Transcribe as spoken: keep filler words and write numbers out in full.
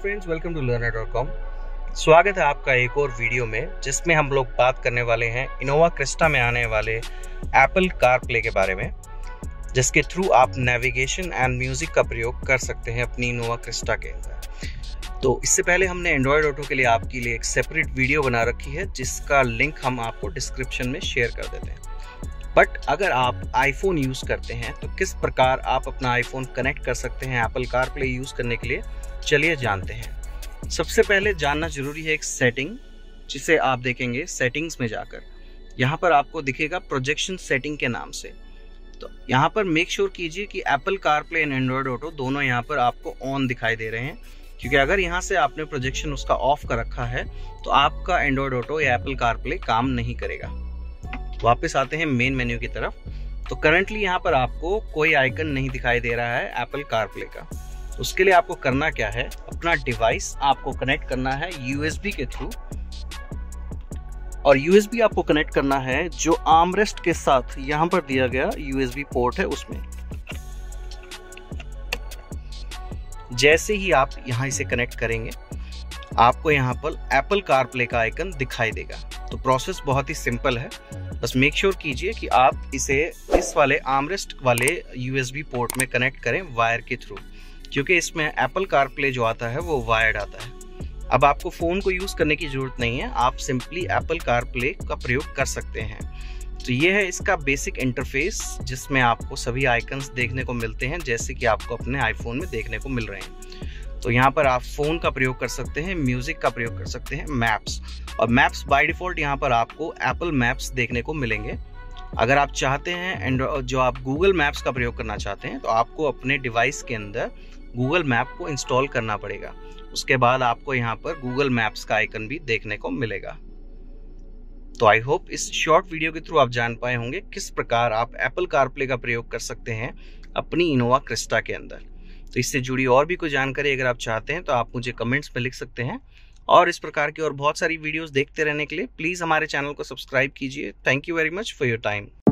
Friends, welcome to learner dot com. स्वागत है आपका एक और वीडियो में, जिसमें हम लोग बात करने वाले हैं इनोवा क्रिस्टा में आने वाले एप्पल कार प्ले के बारे में, जिसके थ्रू आप नेविगेशन एंड म्यूजिक का प्रयोग कर सकते हैं अपनी इनोवा क्रिस्टा के अंदर। तो इससे पहले हमने एंड्रॉयड ऑटो के लिए आपके लिए एक सेपरेट वीडियो बना रखी है, जिसका लिंक हम आपको डिस्क्रिप्शन में शेयर कर देते हैं। बट अगर आप आईफोन यूज़ करते हैं तो किस प्रकार आप अपना आईफोन कनेक्ट कर सकते हैं एप्पल कार प्ले यूज़ करने के लिए, चलिए जानते हैं। सबसे पहले जानना जरूरी है एक सेटिंग, जिसे आप देखेंगे सेटिंग्स में जाकर। यहाँ पर आपको दिखेगा प्रोजेक्शन सेटिंग के नाम से। तो यहाँ पर मेक श्योर कीजिए कि Apple CarPlay and Android Auto दोनों यहाँ पर आपको ऑन दिखाई दे रहे हैं, क्योंकि अगर यहाँ से आपने प्रोजेक्शन उसका ऑफ कर रखा है तो आपका एंड्रॉयड ऑटो या एप्पल कार प्ले काम नहीं करेगा। वापस आते हैं मेन मेन्यू की तरफ। तो करंटली यहाँ पर आपको कोई आइकन नहीं दिखाई दे रहा है एप्पल कार प्ले का। उसके लिए आपको करना क्या है, अपना डिवाइस आपको कनेक्ट करना है यूएसबी के थ्रू, और यूएसबी आपको कनेक्ट करना है जो आर्मरेस्ट के साथ यहाँ पर दिया गया यूएसबी पोर्ट है उसमें। जैसे ही आप यहाँ इसे कनेक्ट करेंगे, आपको यहाँ पर एप्पल कार प्ले का आइकन दिखाई देगा। तो प्रोसेस बहुत ही सिंपल है, बस मेक श्योर कीजिए कि आप इसे इस वाले आर्मरेस्ट वाले यूएसबी पोर्ट में कनेक्ट करें वायर के थ्रू, क्योंकि इसमें एप्पल कार प्ले जो आता है वो वायर्ड आता है। अब आपको फ़ोन को यूज़ करने की ज़रूरत नहीं है, आप सिंपली एप्पल कार प्ले का प्रयोग कर सकते हैं। तो ये है इसका बेसिक इंटरफेस, जिसमें आपको सभी आइकन्स देखने को मिलते हैं, जैसे कि आपको अपने आईफोन में देखने को मिल रहे हैं। तो यहाँ पर आप फ़ोन का प्रयोग कर सकते हैं, म्यूज़िक का प्रयोग कर सकते हैं, मैप्स, और मैप्स बाय डिफ़ॉल्ट यहाँ पर आपको एप्पल मैप्स देखने को मिलेंगे। अगर आप चाहते हैं एंड्रॉयड जो आप गूगल मैप्स का प्रयोग करना चाहते हैं, तो आपको अपने डिवाइस के अंदर गूगल मैप को इंस्टॉल करना पड़ेगा। उसके बाद आपको यहाँ पर गूगल मैप्स का आइकन भी देखने को मिलेगा। तो आई होप इस शॉर्ट वीडियो के थ्रू आप जान पाए होंगे किस प्रकार आप एप्पल कार प्ले का प्रयोग कर सकते हैं अपनी इनोवा क्रिस्टा के अंदर। तो इससे जुड़ी और भी कोई जानकारी अगर आप चाहते हैं तो आप मुझे कमेंट्स में लिख सकते हैं, और इस प्रकार की और बहुत सारी वीडियोस देखते रहने के लिए प्लीज़ हमारे चैनल को सब्सक्राइब कीजिए। Thank you very much for your time.